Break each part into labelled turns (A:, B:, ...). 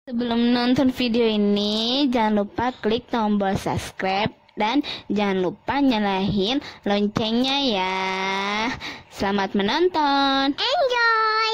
A: Sebelum nonton video ini, jangan lupa klik tombol subscribe dan jangan lupa nyalain loncengnya ya. Selamat menonton. Enjoy!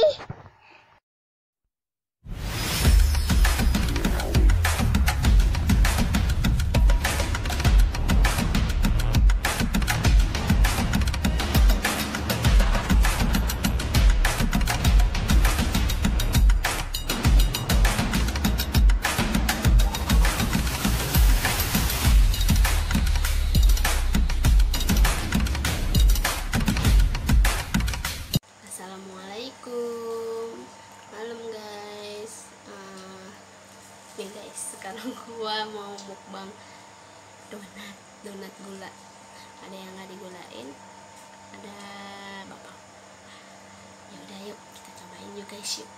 B: Assalamualaikum, malam guys. Nih guys, sekarang gua mau mukbang donat gula. Ada yang nggak digulain, ada bapak. Ya udah, yuk kita cobain yuk guys, yuk.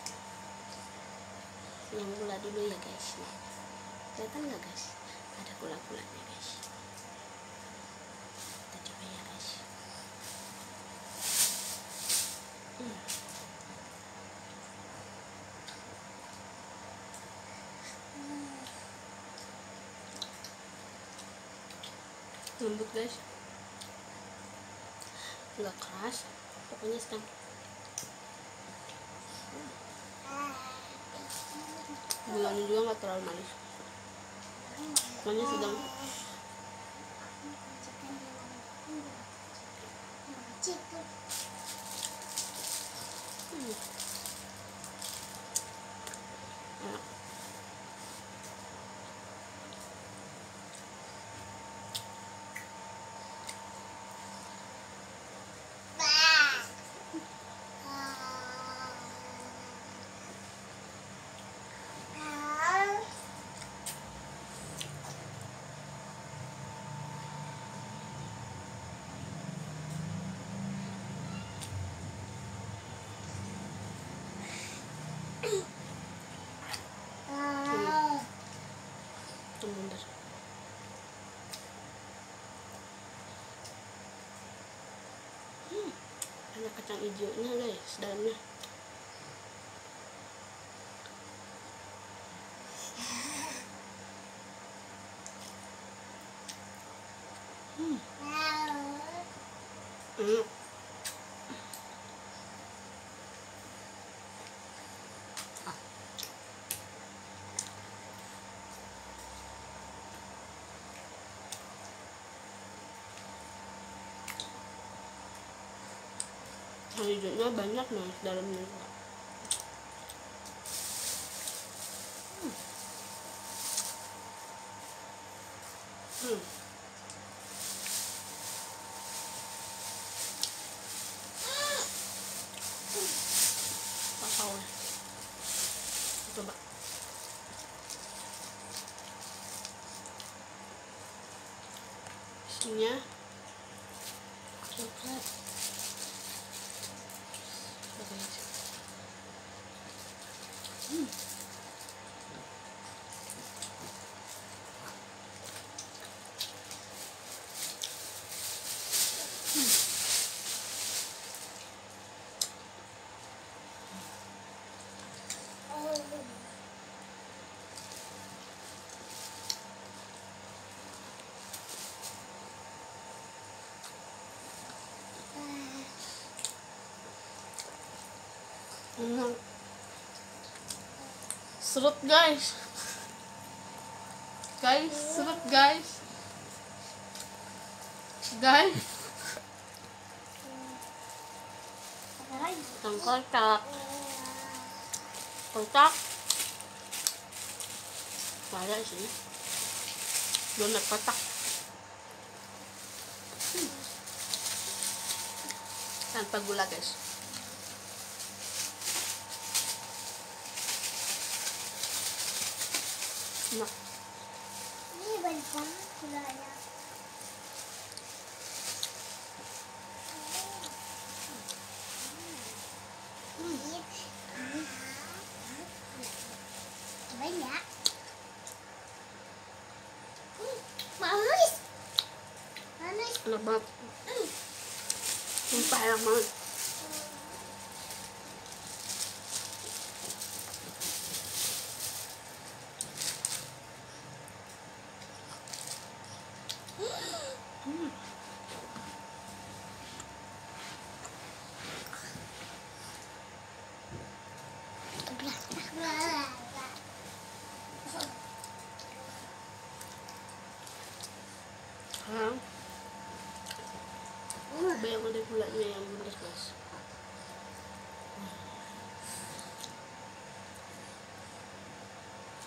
B: Yang gula dulu ya guys. Nih, kelihatan nggak guys? Ada gula-gulanya guys. Kita coba ya guys. Lembut guys, nggak keras, pokoknya sedang. Gulanya juga nggak terlalu manis, pokoknya sedang. Enak. Mundur. Ada kacang hijaunya guys dalamnya. Hijaunya banyak nih dalamnya. Coba. Isinya coklat. Serut guys, serut guys. Yang kocak ada sih, donat kotak. Tanpa gula guys. Enak.
C: Ini banyak banget gulanya. Banyak. Manis.
B: Enak banget. Sumpah enak banget.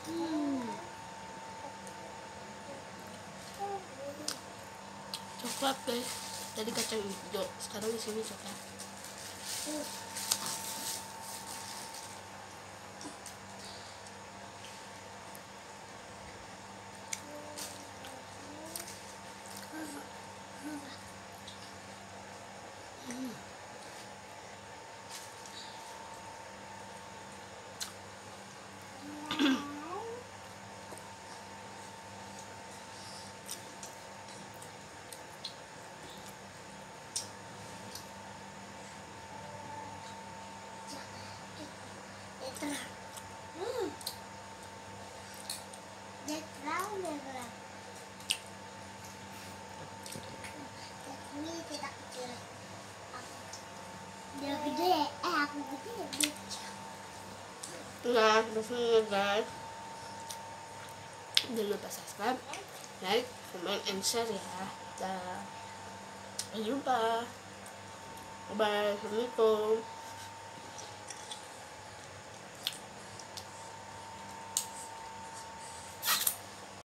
B: Coklat guys, tadi kacang hijau, sekarang di sini coklat.
C: Dia terlalu berat. Ini tidak kecil. Dia gede, aku gede dia kecil.
B: Nah, terus guys, jangan lupa subscribe, like, comment, and share ya. Dah, sampai jumpa. Bye, assalamualaikum.